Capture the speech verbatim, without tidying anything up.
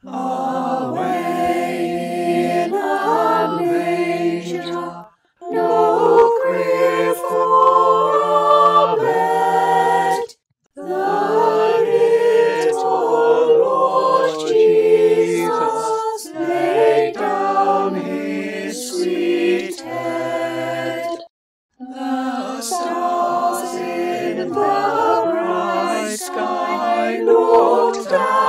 Away in a manger, no crib for a bed, the little Lord Jesus laid down his sweet head. The stars in the bright sky looked down